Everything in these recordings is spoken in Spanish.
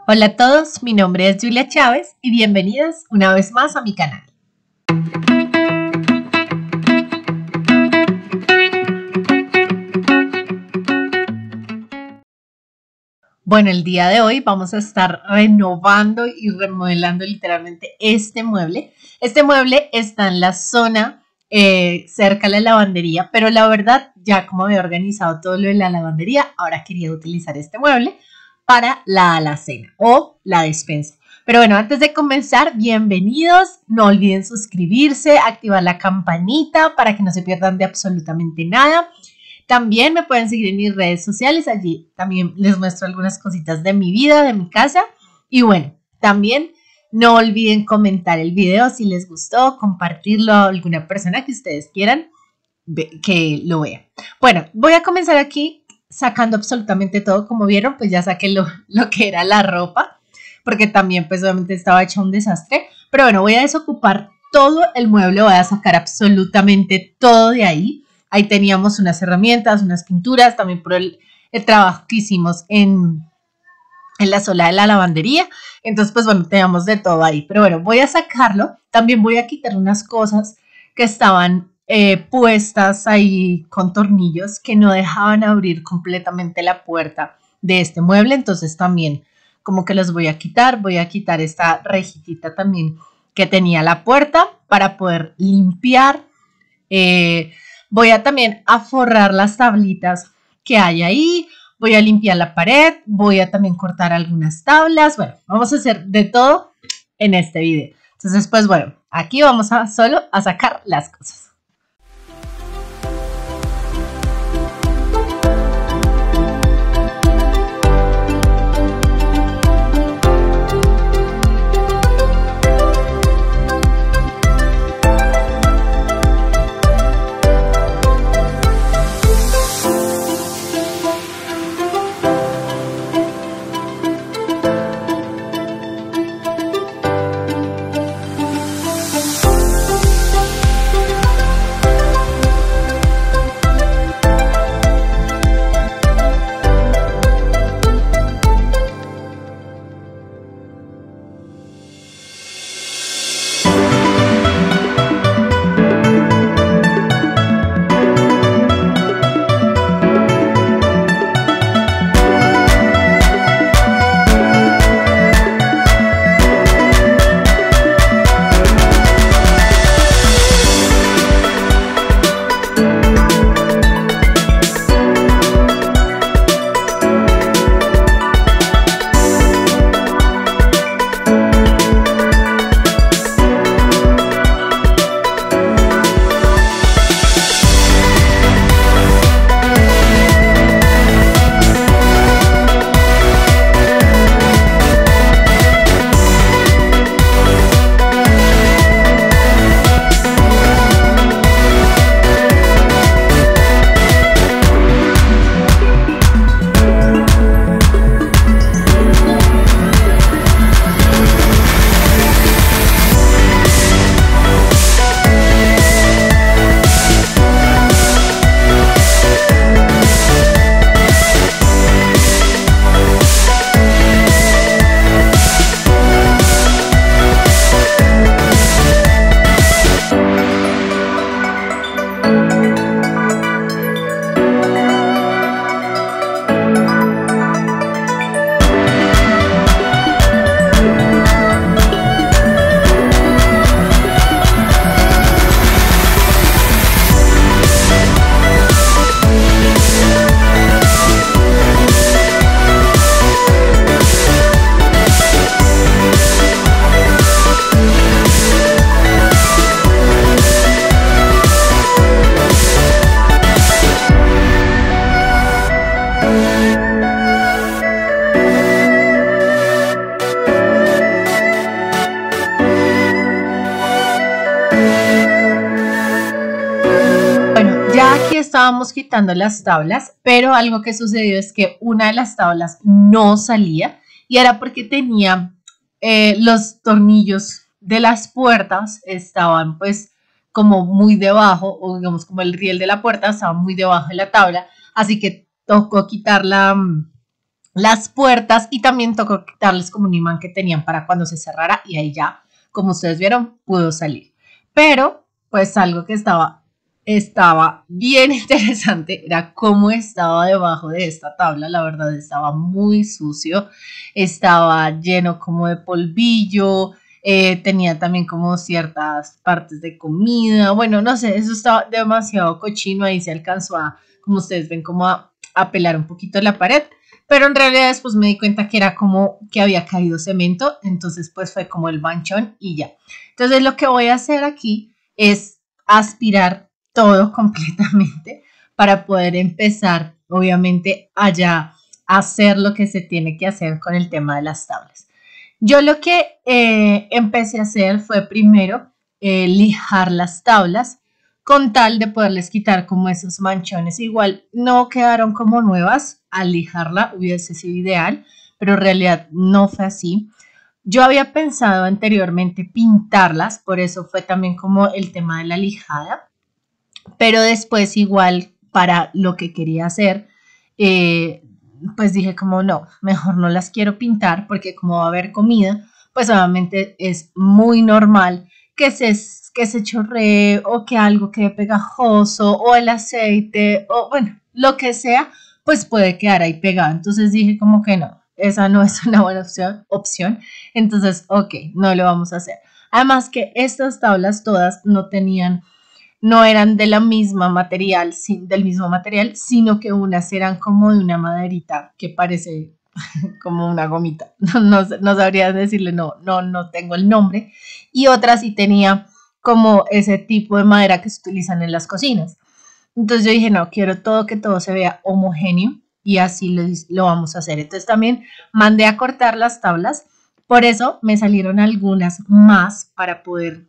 Hola a todos, mi nombre es Julia Chávez y bienvenidos una vez más a mi canal. Bueno, el día de hoy vamos a estar renovando y remodelando literalmente este mueble. Este mueble está en la zona cerca de la lavandería, pero la verdad, ya como había organizado todo lo de la lavandería, ahora quería utilizar este mueble para la alacena o la despensa. Pero bueno, antes de comenzar, bienvenidos. No olviden suscribirse, activar la campanita para que no se pierdan de absolutamente nada. También me pueden seguir en mis redes sociales, allí también les muestro algunas cositas de mi vida, de mi casa. Y bueno, también no olviden comentar el video si les gustó, compartirlo a alguna persona que ustedes quieran que lo vea. Bueno, voy a comenzar aquí sacando absolutamente todo. Como vieron, pues ya saqué lo que era la ropa, porque también pues obviamente estaba hecho un desastre. Pero bueno, voy a desocupar todo el mueble, voy a sacar absolutamente todo de ahí. Ahí teníamos unas herramientas, unas pinturas, también por el trabajo que hicimos en la sola de la lavandería. Entonces, pues bueno, teníamos de todo ahí. Pero bueno, voy a sacarlo. También voy a quitar unas cosas que estaban puestas ahí con tornillos que no dejaban abrir completamente la puerta de este mueble. Entonces también como que los voy a quitar esta rejillita también que tenía la puerta para poder limpiar. Voy a también a forrar las tablitas que hay ahí, voy a limpiar la pared, voy a también cortar algunas tablas. Bueno, vamos a hacer de todo en este video. Entonces, pues bueno, aquí vamos a solo a sacar las cosas. Ya aquí estábamos quitando las tablas, pero algo que sucedió es que una de las tablas no salía y era porque tenía los tornillos de las puertas estaban pues como muy debajo, o digamos como el riel de la puerta estaba muy debajo de la tabla, así que tocó quitar las puertas y también tocó quitarles como un imán que tenían para cuando se cerrara y ahí ya, como ustedes vieron, pudo salir. Pero pues algo que estaba bien interesante era cómo estaba debajo de esta tabla. La verdad estaba muy sucio, estaba lleno como de polvillo, tenía también como ciertas partes de comida. Bueno, no sé, eso estaba demasiado cochino. Ahí se alcanzó a, como ustedes ven, como a pelar un poquito la pared. Pero en realidad después me di cuenta que era como que había caído cemento, entonces pues fue como el manchón y ya. Entonces lo que voy a hacer aquí es aspirar todo completamente para poder empezar, obviamente, allá a hacer lo que se tiene que hacer con el tema de las tablas. Yo lo que empecé a hacer fue primero lijar las tablas con tal de poderles quitar como esos manchones. Igual no quedaron como nuevas, al lijarla hubiese sido ideal, pero en realidad no fue así. Yo había pensado anteriormente pintarlas, por eso fue también como el tema de la lijada, pero después igual para lo que quería hacer, pues dije como no, mejor no las quiero pintar porque como va a haber comida, pues obviamente es muy normal que se chorree o que algo quede pegajoso o el aceite o bueno, lo que sea, pues puede quedar ahí pegado. Entonces dije como que no, esa no es una buena opción. Entonces, ok, no lo vamos a hacer. Además que estas tablas todas no eran de la misma material, del mismo material, sino que unas eran como de una maderita que parece como una gomita. No sabría decirle, no tengo el nombre. Y otras sí tenía como ese tipo de madera que se utilizan en las cocinas. Entonces yo dije, no, quiero que todo se vea homogéneo y así lo vamos a hacer. Entonces también mandé a cortar las tablas. Por eso me salieron algunas más para poder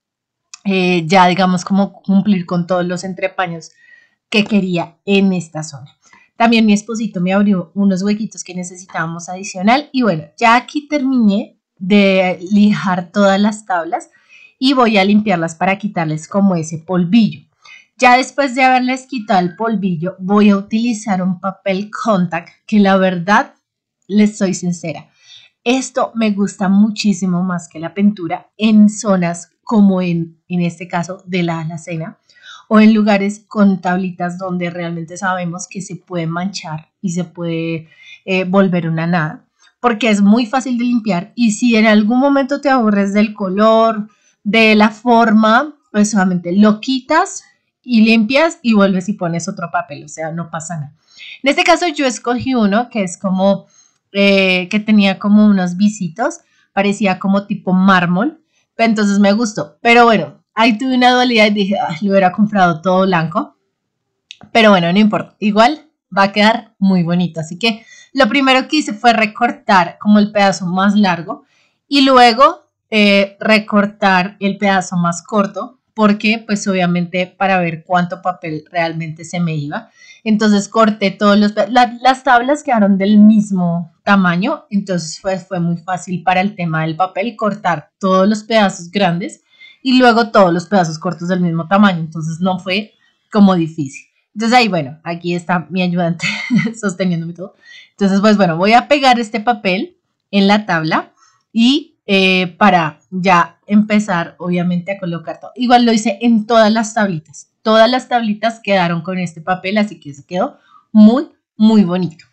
ya digamos como cumplir con todos los entrepaños que quería en esta zona. También mi esposito me abrió unos huequitos que necesitábamos adicional y bueno, ya aquí terminé de lijar todas las tablas y voy a limpiarlas para quitarles como ese polvillo. Ya después de haberles quitado el polvillo, voy a utilizar un papel contact que la verdad, les soy sincera, esto me gusta muchísimo más que la pintura en zonas como en este caso de la alacena o en lugares con tablitas donde realmente sabemos que se puede manchar y se puede volver una nada, porque es muy fácil de limpiar y si en algún momento te aburres del color, de la forma, pues solamente lo quitas y limpias y vuelves y pones otro papel, o sea, no pasa nada. En este caso yo escogí uno que es como que tenía como unos visitos, parecía como tipo mármol, entonces me gustó, pero bueno, ahí tuve una dualidad y dije, lo hubiera comprado todo blanco, pero bueno, no importa, igual va a quedar muy bonito, así que lo primero que hice fue recortar como el pedazo más largo y luego recortar el pedazo más corto, porque pues obviamente para ver cuánto papel realmente se me iba. Entonces corté todos las tablas quedaron del mismo tamaño, entonces fue muy fácil para el tema del papel cortar todos los pedazos grandes y luego todos los pedazos cortos del mismo tamaño, entonces no fue como difícil. Entonces ahí, bueno, aquí está mi ayudante sosteniéndome todo. Entonces, pues bueno, voy a pegar este papel en la tabla y para ya empezar, obviamente, a colocar todo. Igual lo hice en todas las tablitas. Todas las tablitas quedaron con este papel, así que se quedó muy, muy bonito.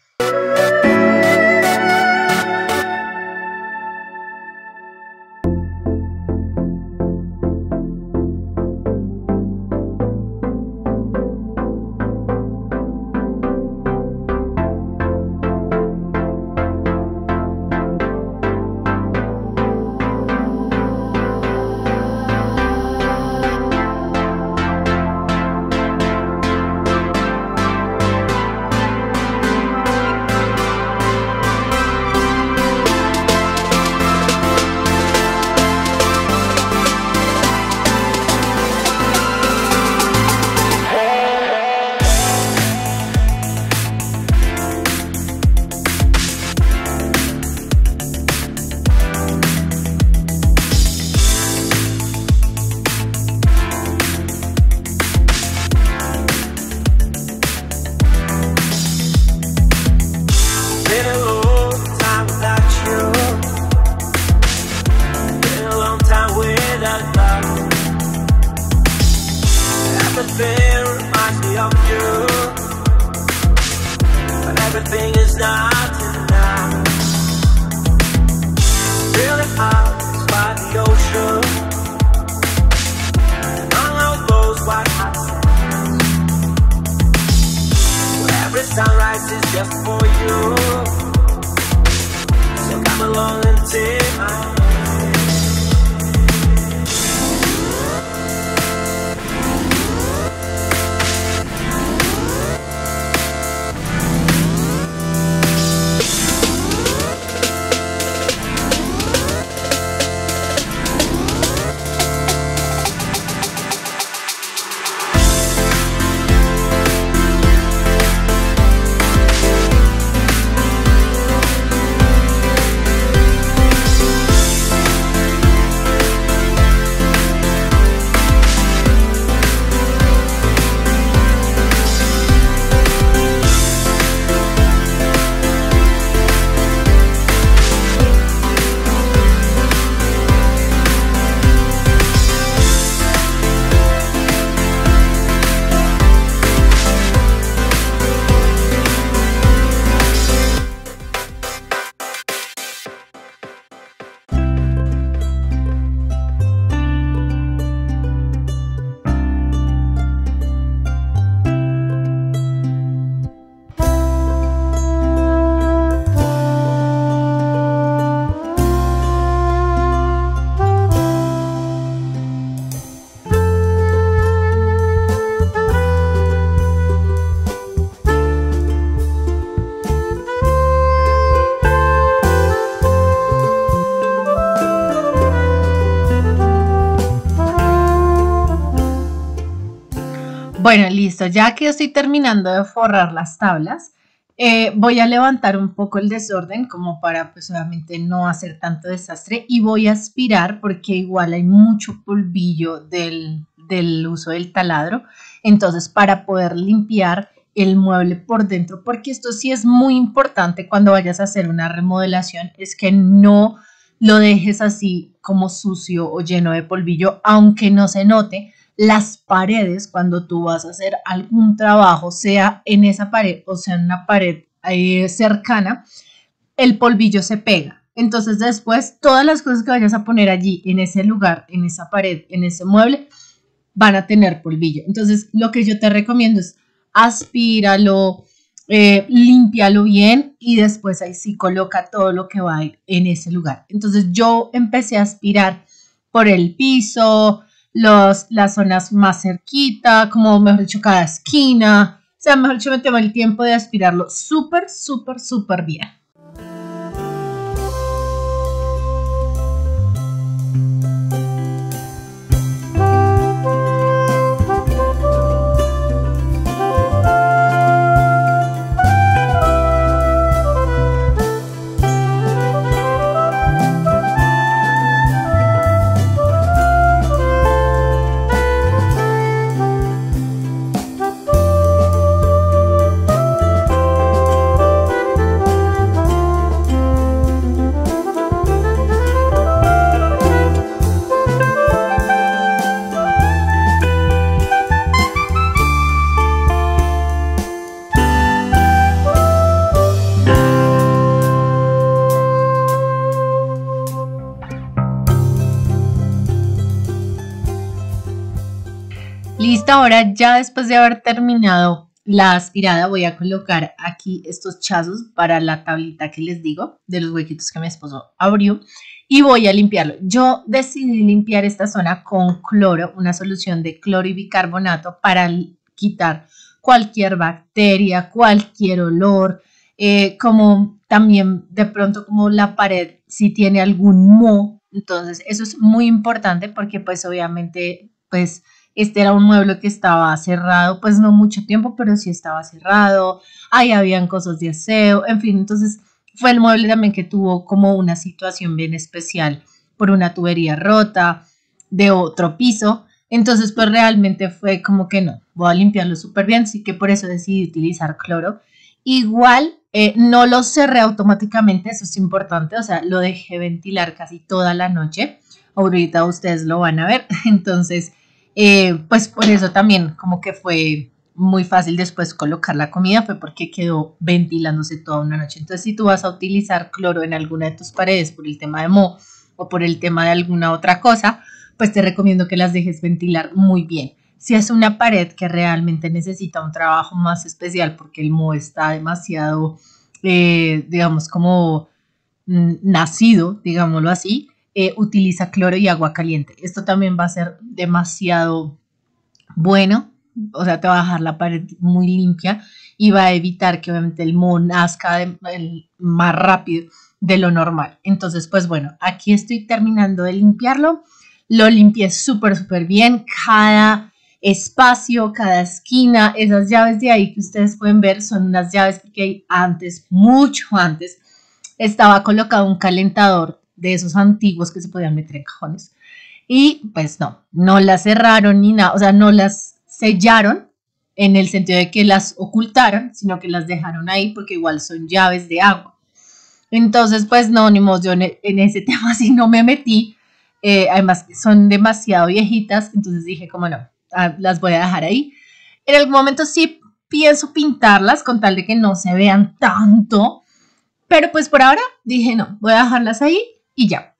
Everything reminds me of you, but everything is not enough. Really out by the ocean, and on those white hot sands, where every sunrise is just for you. So come along and take my hand. Bueno, listo, ya que estoy terminando de forrar las tablas, voy a levantar un poco el desorden como para pues obviamente no hacer tanto desastre y voy a aspirar porque igual hay mucho polvillo del uso del taladro, entonces para poder limpiar el mueble por dentro, porque esto sí es muy importante cuando vayas a hacer una remodelación, es que no lo dejes así como sucio o lleno de polvillo, aunque no se note. Las paredes, cuando tú vas a hacer algún trabajo, sea en esa pared o sea en una pared cercana, el polvillo se pega. Entonces después todas las cosas que vayas a poner allí, en ese lugar, en esa pared, en ese mueble, van a tener polvillo. Entonces lo que yo te recomiendo es aspíralo, límpialo bien y después ahí sí coloca todo lo que va a ir en ese lugar. Entonces yo empecé a aspirar por el piso, las zonas más cerquita, como mejor dicho, cada esquina. O sea, mejor dicho, me tomé el tiempo de aspirarlo súper, súper, súper bien. Listo, ahora ya después de haber terminado la aspirada voy a colocar aquí estos chazos para la tablita que les digo de los huequitos que mi esposo abrió y voy a limpiarlo. Yo decidí limpiar esta zona con cloro, una solución de cloro y bicarbonato para quitar cualquier bacteria, cualquier olor, como también de pronto como la pared si tiene algún moho. Entonces eso es muy importante porque pues obviamente pues este era un mueble que estaba cerrado, pues no mucho tiempo, pero sí estaba cerrado, ahí habían cosas de aseo, en fin, entonces fue el mueble también que tuvo como una situación bien especial por una tubería rota de otro piso, entonces pues realmente fue como que no, voy a limpiarlo súper bien, así que por eso decidí utilizar cloro. Igual no lo cerré automáticamente, eso es importante, o sea, lo dejé ventilar casi toda la noche, ahorita ustedes lo van a ver, entonces Pues por eso también como que fue muy fácil después colocar la comida, fue porque quedó ventilándose toda una noche. Entonces, si tú vas a utilizar cloro en alguna de tus paredes por el tema de moho o por el tema de alguna otra cosa, pues te recomiendo que las dejes ventilar muy bien. Si es una pared que realmente necesita un trabajo más especial porque el moho está demasiado, digamos, como nacido, digámoslo así, utiliza cloro y agua caliente. Esto también va a ser demasiado bueno, o sea, te va a dejar la pared muy limpia y va a evitar que obviamente el moho nazca más rápido de lo normal. Entonces, pues bueno, aquí estoy terminando de limpiarlo. Lo limpié súper bien. Cada espacio, cada esquina, esas llaves de ahí que ustedes pueden ver son unas llaves que antes, mucho antes, estaba colocado un calentador de esos antiguos que se podían meter en cajones. Y pues no las cerraron ni nada, o sea, no las sellaron en el sentido de que las ocultaron, sino que las dejaron ahí porque igual son llaves de agua. Entonces, pues no, ni modo, yo en ese tema sí no me metí. Además, son demasiado viejitas, entonces dije, como no, las voy a dejar ahí. En algún momento sí pienso pintarlas con tal de que no se vean tanto, pero pues por ahora dije, no, voy a dejarlas ahí y ya.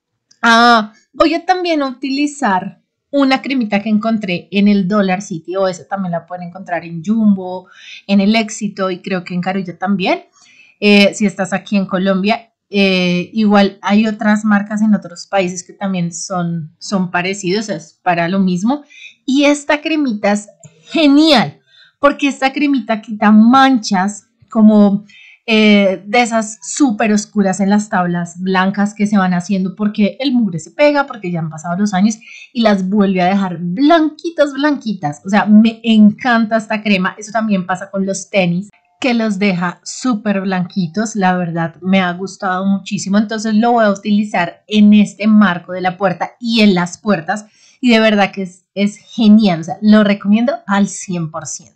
Voy a también utilizar una cremita que encontré en el Dollar City, o esa también la pueden encontrar en Jumbo, en El Éxito y creo que en Carulla también. Si estás aquí en Colombia, igual hay otras marcas en otros países que también son parecidos, es para lo mismo. Y esta cremita es genial, porque esta cremita quita manchas como de esas súper oscuras en las tablas blancas que se van haciendo porque el mugre se pega, porque ya han pasado los años y las vuelve a dejar blanquitas. O sea, me encanta esta crema. Eso también pasa con los tenis, que los deja súper blanquitos. La verdad me ha gustado muchísimo, entonces lo voy a utilizar en este marco de la puerta y en las puertas y de verdad que es genial, o sea, lo recomiendo al 100%.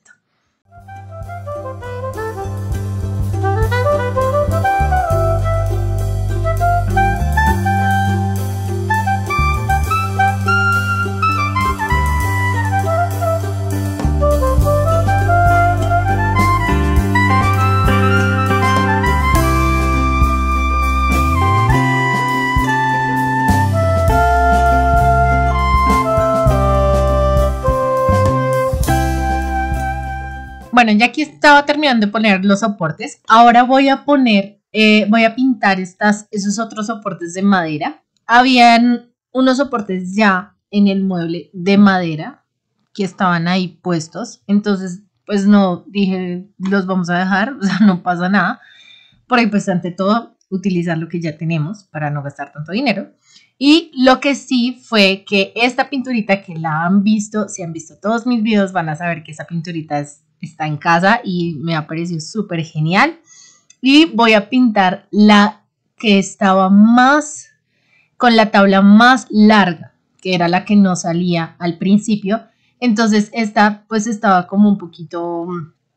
Bueno, ya aquí estaba terminando de poner los soportes. Ahora voy a pintar esos otros soportes de madera. Habían unos soportes ya en el mueble de madera que estaban ahí puestos. Entonces, pues no, dije, los vamos a dejar, o sea, no pasa nada. Por ahí, pues ante todo, utilizar lo que ya tenemos para no gastar tanto dinero. Y lo que sí fue que esta pinturita que la han visto, si han visto todos mis videos, van a saber que esa pinturita está en casa y me ha parecido súper genial. Y voy a pintar la que estaba más, con la tabla más larga, que era la que no salía al principio. Entonces esta pues estaba como un poquito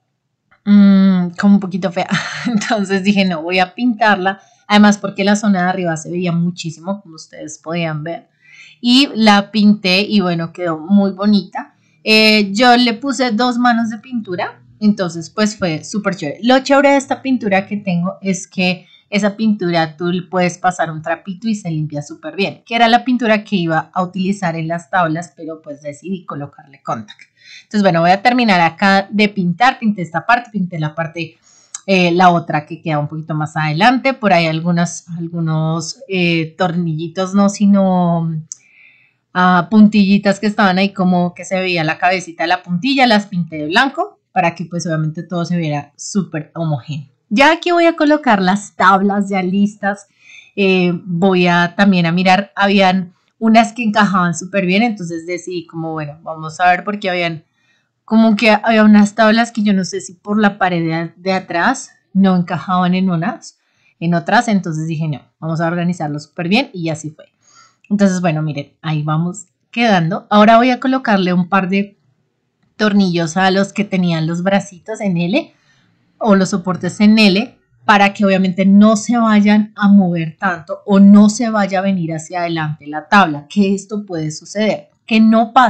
fea. Entonces dije, no, voy a pintarla. Además porque la zona de arriba se veía muchísimo, como ustedes podían ver. Y la pinté y bueno, quedó muy bonita. Yo le puse 2 manos de pintura, entonces pues fue súper chévere. Lo chévere de esta pintura que tengo es que esa pintura tú le puedes pasar un trapito y se limpia súper bien, que era la pintura que iba a utilizar en las tablas, pero pues decidí colocarle contact. Entonces bueno, voy a terminar acá de pintar. Pinté esta parte, pinté la parte, la otra que queda un poquito más adelante. Por ahí algunos tornillitos, no, sino puntillitas que estaban ahí como que se veía la cabecita de la puntilla, las pinté de blanco para que pues obviamente todo se viera súper homogéneo. Ya aquí voy a colocar las tablas ya listas. Voy a también a mirar, habían unas que encajaban súper bien, entonces decidí como bueno, vamos a ver, porque había unas tablas que yo no sé si por la pared de atrás no encajaban en otras, entonces dije no, vamos a organizarlo súper bien y así fue. Entonces, bueno, miren, ahí vamos quedando. Ahora voy a colocarle un par de tornillos a los que tenían los bracitos en L o los soportes en L para que obviamente no se vayan a mover tanto o no se vaya a venir hacia adelante la tabla, que esto puede suceder, que no pasa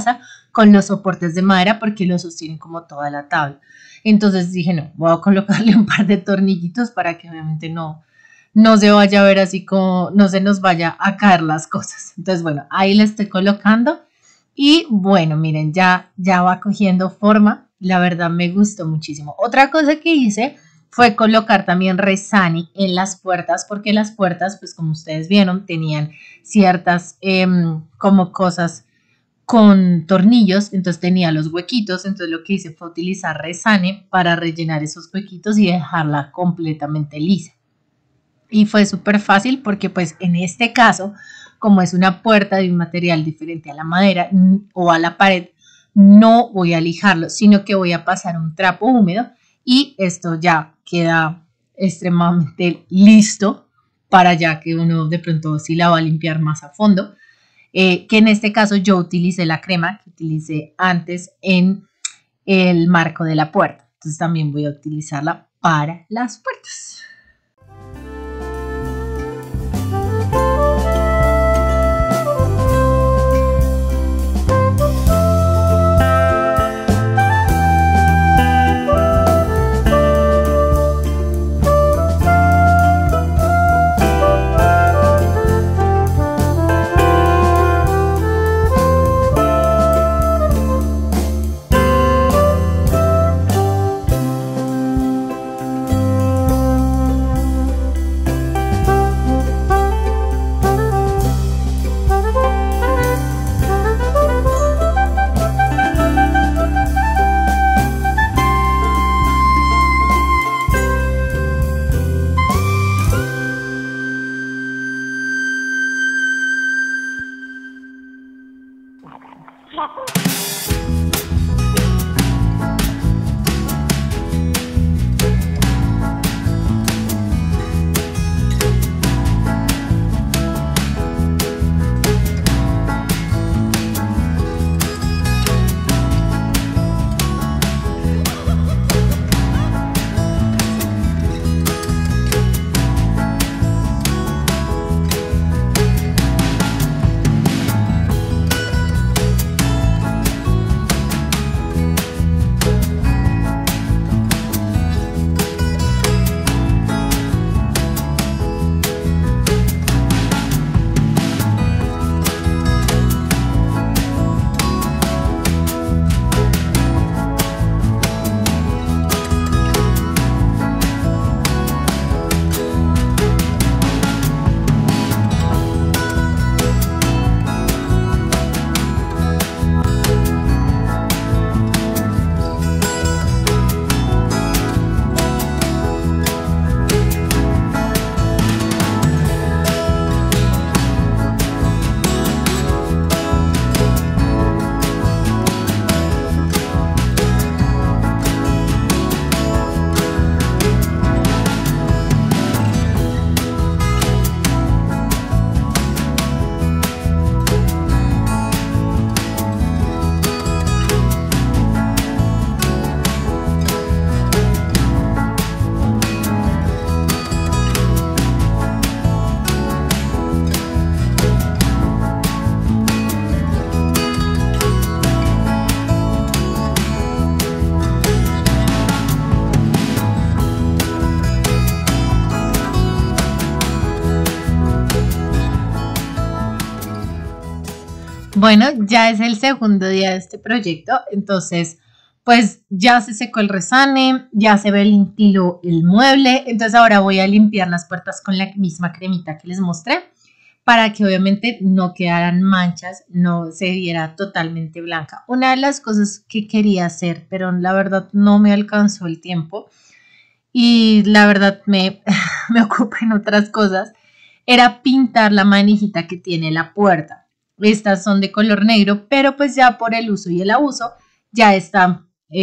con los soportes de madera porque lo sostienen como toda la tabla. Entonces dije, no, voy a colocarle un par de tornillitos para que obviamente no se vaya a ver así como, no se nos vaya a caer las cosas. Entonces, bueno, ahí le estoy colocando y bueno, miren, ya va cogiendo forma. La verdad me gustó muchísimo. Otra cosa que hice fue colocar también resane en las puertas, porque las puertas, pues como ustedes vieron, tenían ciertas como cosas con tornillos, entonces tenía los huequitos, entonces lo que hice fue utilizar resane para rellenar esos huequitos y dejarla completamente lisa. Y fue súper fácil porque pues en este caso, como es una puerta de un material diferente a la madera o a la pared, no voy a lijarlo, sino que voy a pasar un trapo húmedo y esto ya queda extremadamente listo para ya que uno de pronto sí la va a limpiar más a fondo. Que en este caso yo utilicé la crema que utilicé antes en el marco de la puerta. Entonces también voy a utilizarla para las puertas. Bueno, ya es el segundo día de este proyecto, entonces pues ya se secó el resane, ya se ve limpio el mueble, entonces ahora voy a limpiar las puertas con la misma cremita que les mostré para que obviamente no quedaran manchas, no se viera totalmente blanca. Una de las cosas que quería hacer, pero la verdad no me alcanzó el tiempo y la verdad me ocupé en otras cosas, era pintar la manijita que tiene la puerta. Estas son de color negro, pero pues ya por el uso y el abuso ya están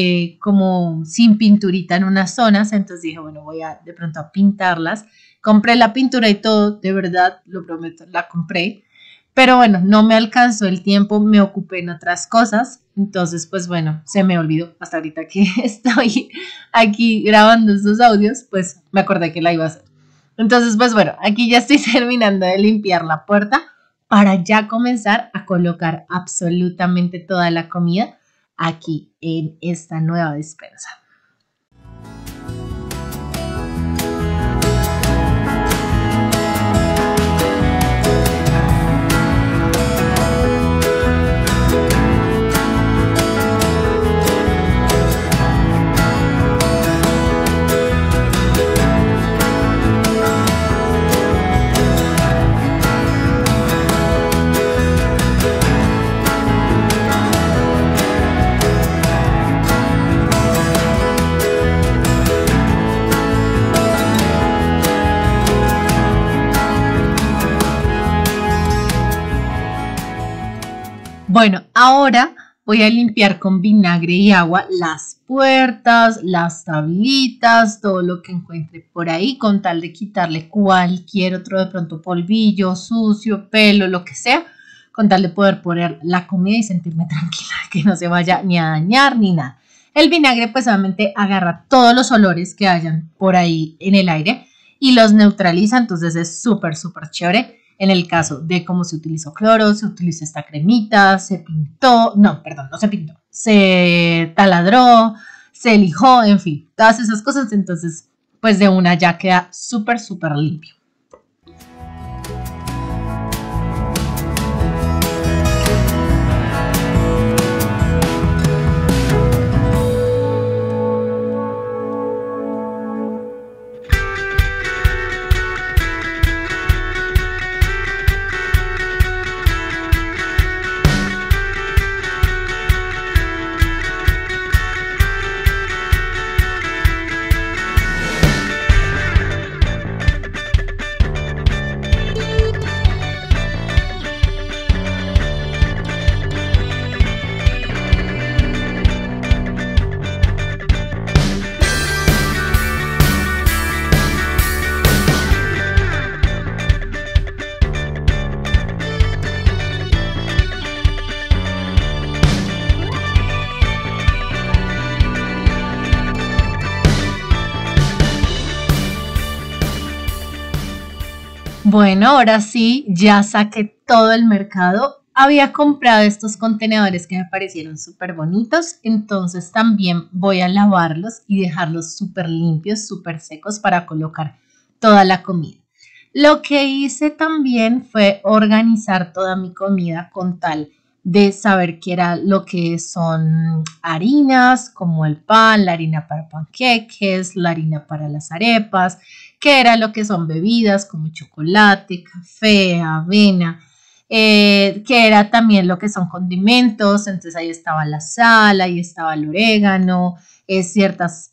como sin pinturita en unas zonas. Entonces dije, bueno, voy a de pronto a pintarlas. Compré la pintura y todo, de verdad, lo prometo, la compré. Pero bueno, no me alcanzó el tiempo, me ocupé en otras cosas. Entonces, pues bueno, se me olvidó. Hasta ahorita que estoy aquí grabando estos audios, pues me acordé que la iba a hacer. Entonces, pues bueno, aquí ya estoy terminando de limpiar la puerta. para ya comenzar a colocar absolutamente toda la comida aquí en esta nueva despensa. Bueno, ahora voy a limpiar con vinagre y agua las puertas, las tablitas, todo lo que encuentre por ahí, con tal de quitarle cualquier otro de pronto polvillo, sucio, pelo, lo que sea, con tal de poder poner la comida y sentirme tranquila, que no se vaya ni a dañar ni nada. El vinagre pues obviamente agarra todos los olores que hayan por ahí en el aire y los neutraliza, entonces es súper, súper chévere. En el caso de cómo se utilizó cloro, se utilizó esta cremita, se pintó, no, perdón, no se pintó, se taladró, se lijó, en fin, todas esas cosas, entonces pues de una ya queda súper, súper limpio. Bueno, ahora sí, ya saqué todo el mercado. Había comprado estos contenedores que me parecieron súper bonitos, entonces también voy a lavarlos y dejarlos súper limpios, súper secos para colocar toda la comida. Lo que hice también fue organizar toda mi comida con tal de saber qué era lo que son harinas, como el pan, la harina para panqueques, la harina para las arepas, qué era lo que son bebidas como chocolate, café, avena, que era también lo que son condimentos, entonces ahí estaba la sal, ahí estaba el orégano, ciertas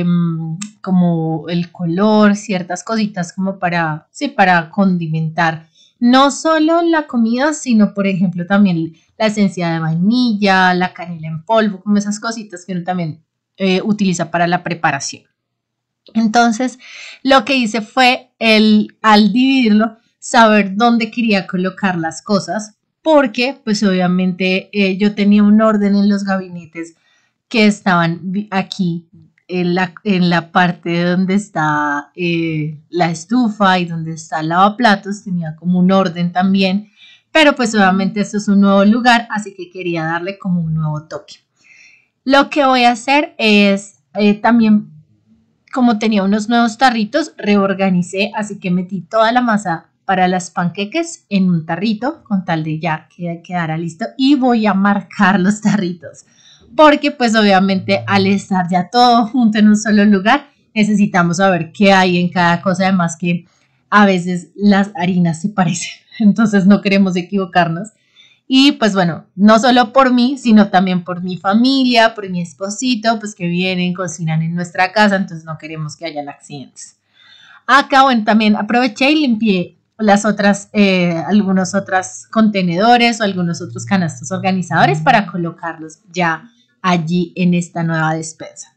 como el color, ciertas cositas como para, sí, para condimentar no solo la comida, sino por ejemplo también la esencia de vainilla, la canela en polvo, como esas cositas que uno también utiliza para la preparación. Entonces, lo que hice fue, al dividirlo, saber dónde quería colocar las cosas, porque pues obviamente yo tenía un orden en los gabinetes que estaban aquí en la parte donde está la estufa y donde está el lavaplatos, tenía como un orden también, pero pues obviamente esto es un nuevo lugar, así que quería darle como un nuevo toque. Lo que voy a hacer es también, como tenía unos nuevos tarritos, reorganicé, así que metí toda la masa para las panqueques en un tarrito, con tal de ya que quedara listo, y voy a marcar los tarritos, porque pues obviamente al estar ya todo junto en un solo lugar, necesitamos saber qué hay en cada cosa, además que a veces las harinas se parecen, entonces no queremos equivocarnos. Y pues bueno, no solo por mí, sino también por mi familia, por mi esposito, pues que vienen, cocinan en nuestra casa, entonces no queremos que hayan accidentes. Acá, bueno, también aproveché y limpié las otras, algunos otros contenedores o algunos otros canastos organizadores para colocarlos ya allí en esta nueva despensa.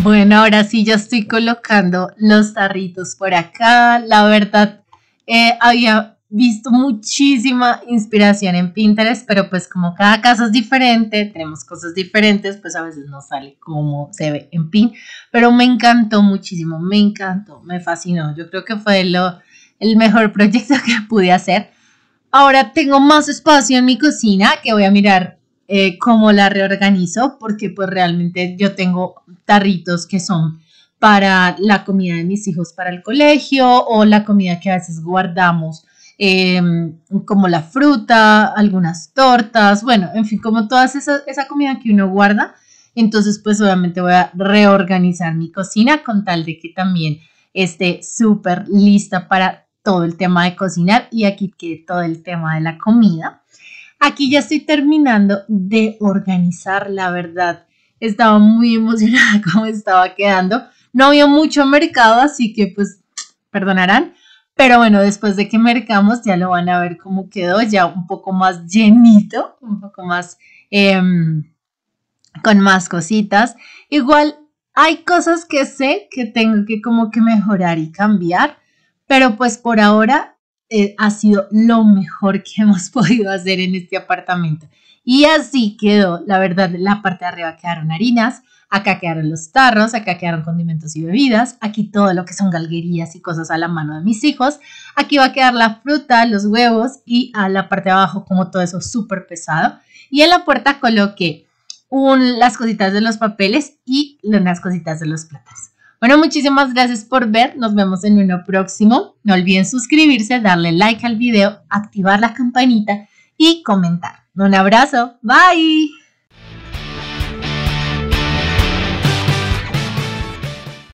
Bueno, ahora sí ya estoy colocando los tarritos por acá. La verdad, había visto muchísima inspiración en Pinterest, pero pues como cada caso es diferente, tenemos cosas diferentes, pues a veces no sale como se ve en Pin. Pero me encantó muchísimo, me encantó, me fascinó. Yo creo que fue el mejor proyecto que pude hacer. Ahora tengo más espacio en mi cocina que voy a mirar cómo la reorganizo, porque pues realmente yo tengo tarritos que son para la comida de mis hijos para el colegio o la comida que a veces guardamos, como la fruta, algunas tortas, bueno, en fin, como toda esa comida que uno guarda. Entonces pues obviamente voy a reorganizar mi cocina con tal de que también esté súper lista para todo el tema de cocinar y aquí quede todo el tema de la comida. Aquí ya estoy terminando de organizar, la verdad. Estaba muy emocionada cómo estaba quedando. No había mucho mercado, así que pues perdonarán. Pero bueno, después de que mercamos ya lo van a ver cómo quedó, ya un poco más llenito, un poco más con más cositas. Igual hay cosas que sé que tengo que como que mejorar y cambiar, pero pues por ahora ha sido lo mejor que hemos podido hacer en este apartamento. Y así quedó, la verdad, la parte de arriba quedaron harinas, acá quedaron los tarros, acá quedaron condimentos y bebidas, aquí todo lo que son galguerías y cosas a la mano de mis hijos, aquí va a quedar la fruta, los huevos y a la parte de abajo como todo eso súper pesado. Y en la puerta coloqué las cositas de los papeles y unas cositas de los platos. Bueno, muchísimas gracias por ver. Nos vemos en uno próximo. No olviden suscribirse, darle like al video, activar la campanita y comentar. Un abrazo. Bye.